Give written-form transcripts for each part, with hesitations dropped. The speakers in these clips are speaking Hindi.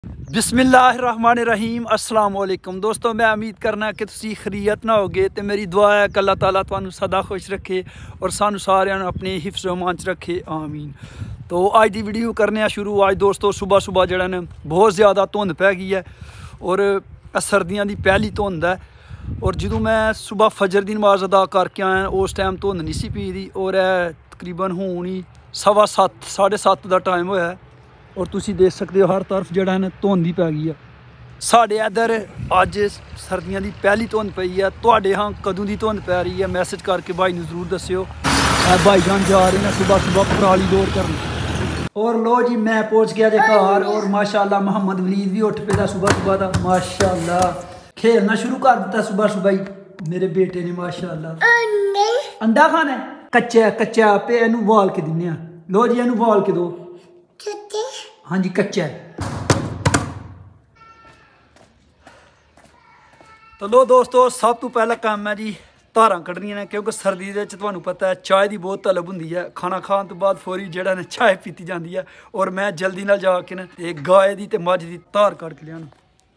बिस्मिल्लाहिर्रहमानिर्रहीम अस्सलाम वालेकुम दोस्तों, मैं उम्मीद करना कि तुसी खैरियत ना होगे तो मेरी दुआ है कि अल्लाह ताला तुहानू सदा खुश रखे और सानू सारियां नू अपने हिफ्ज़ अमान च रखे, आमीन। तो अज की वीडियो करने शुरू। अज दोस्तों सुबह सुबह जड़ा ने बहुत ज़्यादा धुंध पै गई है और सर्दियों की पहली धुंध है। और जो मैं सुबह फजर की नमाज अदा करके आया उस टाइम धुंध नहीं सी पी दी और तकरीबन हूँ ही 7:15 7:30 का टाइम होया है और तुसी देख सकते हो हर तरफ जड़ा है धुंध ही पै गई है। साढ़े इधर अज सर्दियों की पहली धुंध पई है। तुहाडे हाँ कदों की धुंध पै रही है मैसेज करके भाई नू जरूर दस्सियो। भाई जान जा रहे हैं सुबह सुबह पराली दौड़ करने। और लो जी मैं पहुंच गया जे घर और माशाल्लाह मोहम्मद वलीद भी उठ पेदा सुबह सुबह का, माशाल्लाह खेलना शुरू कर दिता सुबह सुबह ही मेरे बेटे ने, माशाल्लाह। अंडा खाना है कच्चा कच्चा पे इनू वाल के दिन्ने। लो जी इनू वाल के दो। हाँ जी कच्चा है। तो लो दोस्तों सब तो पहला काम है जी धारा कड्ढनियां ने, क्योंकि सर्दी दे तुहानू पता है चाय की बहुत तलब हुंदी है। खाना खाने तो बाद फौरी जड़ा ने चाय पीती जाती है और मैं जल्दी नाल जाके ना गाय की ते मझ की धार कड्ढ के लियाना।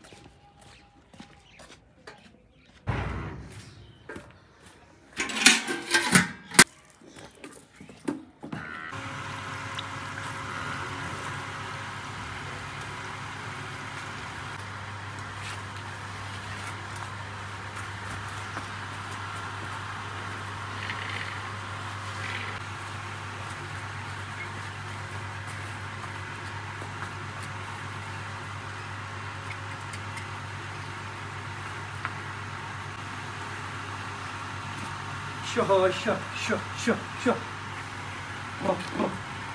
Şah şah şah şah şah. Hop hop.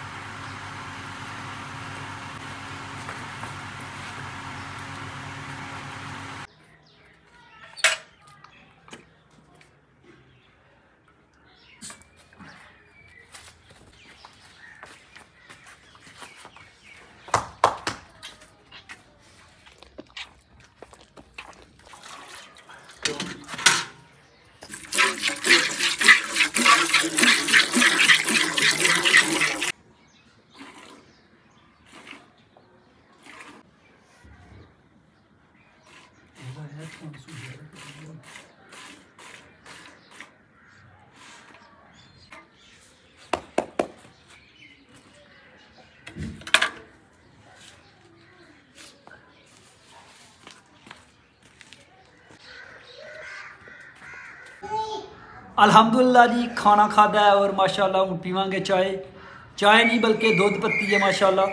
अल्हम्दुलिल्लाह जी खाना खादा है और माशाल्लाह हूँ पीवांगे चाय। चाय नहीं बल्कि दूध पत्ती है माशाल्लाह।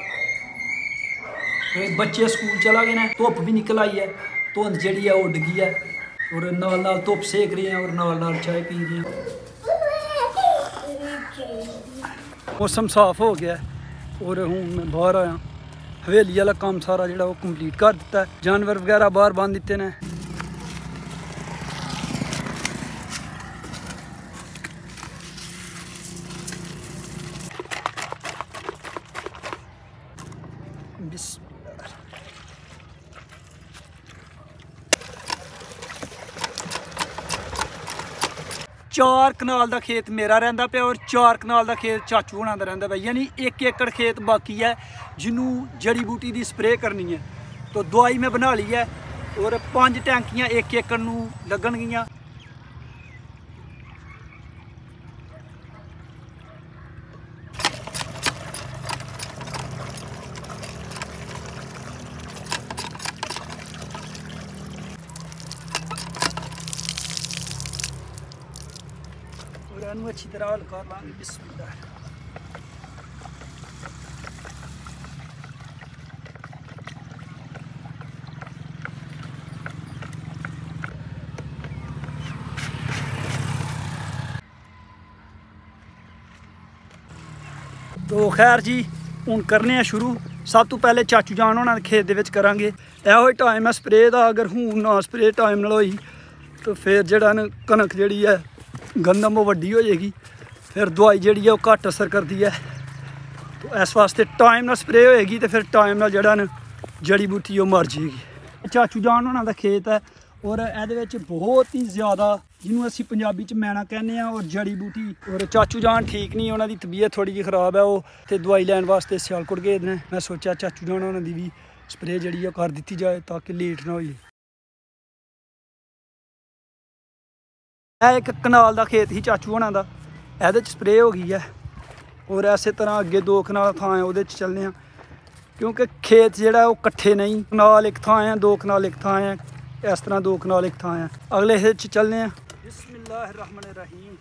बच्चे स्कूल चला गए ना, धुप भी निकल आई है, धुंध जी है उड़ गई है और नाल नाल धुप सेक रहे हैं और नाल नाल चाय पी रहे हैं। मौसम साफ हो गया और हूँ मैं बाहर आया। हवेली वाला काम सारा जो कंप्लीट कर दिता है। जानवर वगैरह बाहर बंद दिते ने। चार कनाल का खेत मेरा रहिंदा पे और 4 कनाल का खेत चाचू होना दा रहिंदा पे, यानी 1 एकड़ खेत बाकी है जिन्हों जड़ी बूटी की स्प्रे करनी है। तो दवाई मैं बना ली है और 5 टैंकियां 1 एकड़ नूं लगणगियां। अच्छी तरह हल कर लांगे। बिस्मिल्लाह। तो खैर जी हूँ करने शुरू। सब तो पहले चाचू जान होना खेत दे करांगे। एहो टाइम है स्प्रे का, अगर हूँ ना स्प्रे टाइम नाल होई तो फिर जड़ा न कनक जी है गंदम वो वड्डी हो जाएगी, फिर दवाई जी है वो घट असर करती है। तो इस वास्ते टाइम ना स्प्रे होएगी तो फिर टाइम ना जड़ा न जड़ी बूटी वो मर जाएगी। चाचू जान होना दा खेत है और ये बहुत ही ज़्यादा जिन्होंने असी पंजाबी च मैना कहने और जड़ी बूटी। और चाचू जान ठीक नहीं, उन्होंने तबीयत थोड़ी जी खराब है, वो तो दवाई लैन वास्ते सियालकोट गए ने। मैं सोचा चाचू जान उन्होंने भी स्प्रे जी कर दी जाए ताकि लेट ना हो। एक कनाल का खेत ही चाचू होना का, ये स्प्रे हो गई है। और इस तरह अगे 2 कनाल थां है वो चलने हैं, क्योंकि खेत जो कट्ठे नहीं, कनाल एक थां है, 2 कनाल एक थां है, इस तरह 2 कनाल एक थां है। अगले हिस्से चलने हैं। बिस्मिल्लाहिर्रहमानिर्रहीम।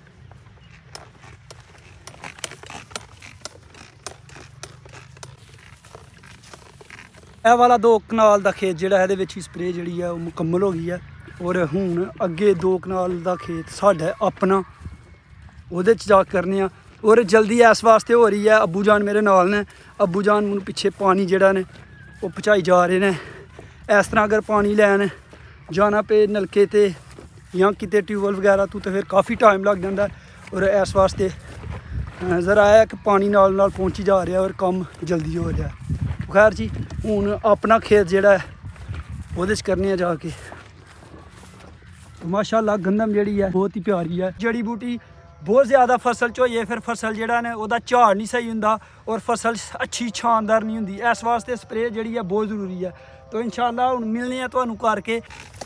यह वाला 2 कनाल का खेत जोड़ा है स्प्रे जी है मुकम्मल हो गई है। और हूँ अगे 2 कनाल का खेत साढ़ा अपना, वो जा करने हैं। और जल्दी इस वास्ते हो रही है, अब्बू जान मेरे नाल ने, अब्बू जान मैं पिछे पानी जोड़ा ने वो पहुँचाई जा रहे हैं। इस तरह अगर पानी लैन जाना पे नलके ते या किते ट्यूबवैल वगैरह तो फिर काफ़ी टाइम लग जाता है। और इस वास्ते ज़रा है कि पानी नाल पहुँची जा रहा है और काम जल्दी हो रहा है। खैर जी हूँ अपना खेत जोड़ा है वो करने जाके। माशाल्लाह गंदम जी है बहुत ही प्यारी है। जड़ी बूटी बहुत ज़्यादा फसल चोइए फिर फसल जोड़ा ने वह झाड़ नहीं सही होंगे और फसल अच्छी शानदार नहीं होंगी। इस वास्ते स्प्रे जी है बहुत जरूरी है। तो इंशाल्लाह हुण मिलने हैं तुहानू करके।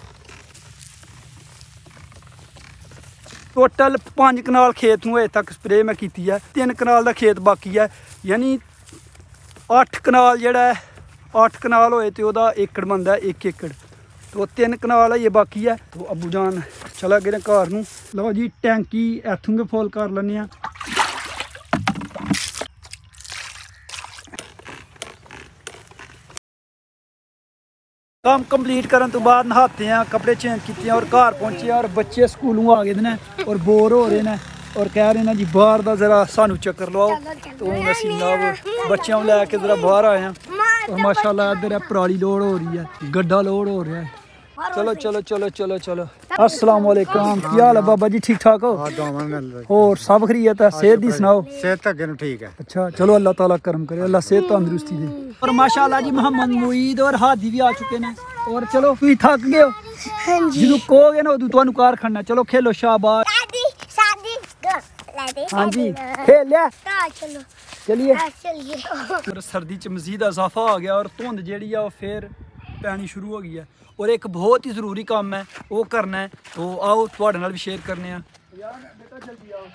टोटल 5 कनाल खेत में अजे तक स्प्रे मैं की है, 3 कनाल का खेत बाकी है, यानी 8 कनाल जोड़ा है। 8 कनाल होए तो वह एकड़ बनता है 1 एकड़, तो 3 कनाल है ये बाकी है। तो अब्बू जान चला गए घर नूं। लो जी टैंकी इत्थों भी फुल कर लैने। काम कंप्लीट करने तो बाद नहाते हैं, कपड़े चेंज किए हैं और घर पहुँचे और बच्चे स्कूलों आ गए हैं और बोर हो रहे हैं और कह रहे हैं जी बाहर का जरा सानू चक्कर लवाओ। तो हूँ असी जनाब बच्चों लैके जरा बाहर आए हैं और माशाल्लाह इधर पराली लोड हो रही है, गड्ढा लोड हो रहा है। चलो चलो चलो चलो चलो। अस्सलाम वालेकुम, क्या हाल है बाबा जी, ठीक ठाक हो? और सब खरीयत है? सेहत दी सुनाओ। सेहत अगे ठीक है। अच्छा चलो अल्लाह ताला करम करे, अल्लाह सेहत तंदुरुस्ती दे। और माशाल्लाह जी मोहम्मद मुईद और हादी भी आ चुके हैं। और चलो तुम थक गए हो? हाँ जी। जो कहोगे ना उदू तुहानू कार खड़ना। चलो खेलो शाबाश। हाँ जी खेल लिया, चलिए। और सर्दी च मजीद इजाफा आ गया और धुंध जी है फिर पैनी शुरू हो गई है। और एक बहुत ही ज़रूरी काम है वो करना है, तो आओ थोड़े नाल भी शेयर करने हैं। बेटा जल्दी आओ।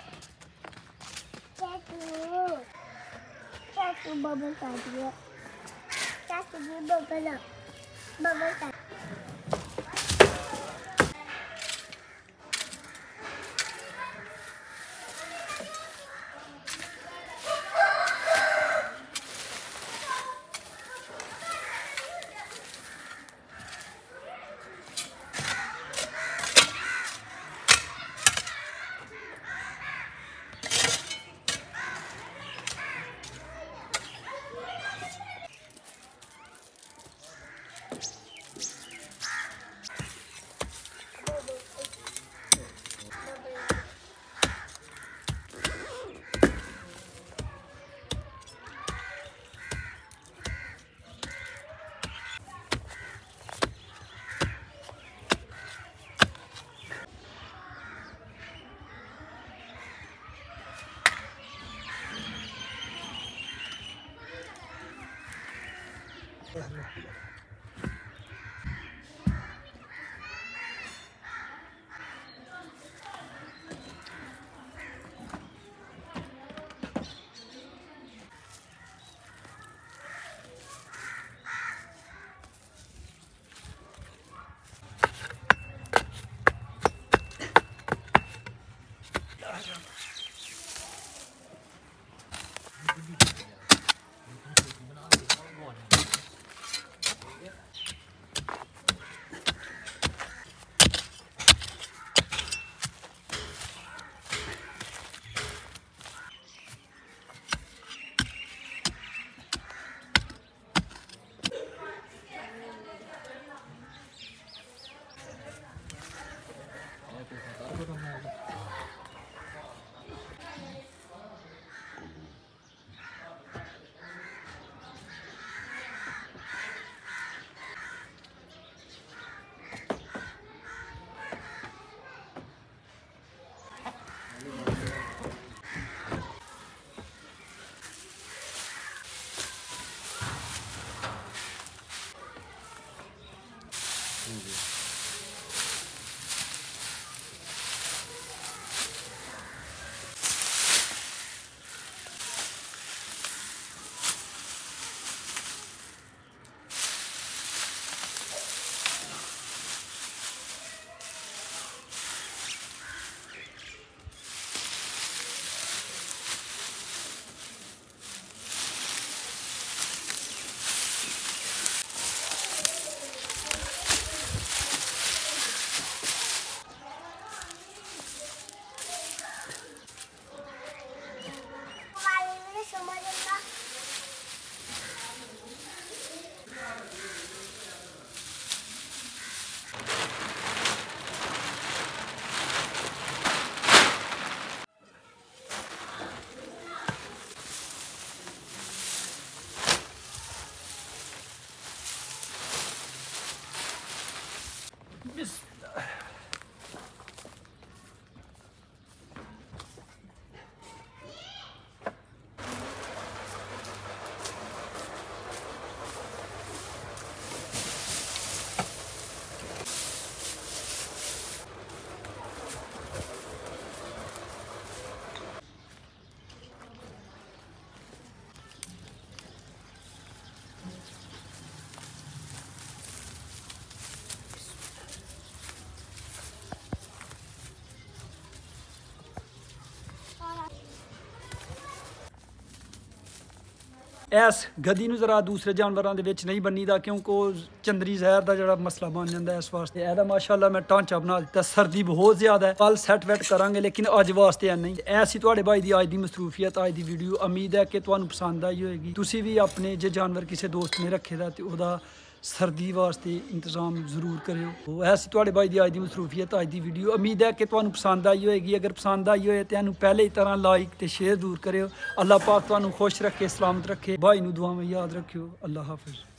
इस गद्दी नूं जरा दूसरे जानवरों के नहीं बनीदा क्योंकि चंदरी जहर का जो मसला बन जाता है। इस वास्ते एदा माशाअल्लाह मैं ढांचा बना दिता। सर्दी बहुत ज़्यादा है, कल सैट वैट करांगे लेकिन अज वास्ते है नहीं। ऐसी तुहाडे भाई की अज की मसरूफियत, अज की वीडियो। उम्मीद है कि तुहानूं पसंद आई होएगी। तुसीं भी अपने जे जानवर किसी दोस्त ने रखे दा ते ओहदा सर्दी वास्ते इंतजाम जरूर करो। ऐसी तुहाडे भाई की अज की मसरूफियत, अज की वीडियो। उम्मीद है कि तुहानूं पसंद आई होएगी। अगर पसंद आई होए तो पहले ही तरह लाइक तो शेयर जरूर करो। अल्लाह पाक तुहानूं खुश रखे, सलामत रखे। भाई नूं दुआ में याद रखियो। अल्लाह हाफिज़।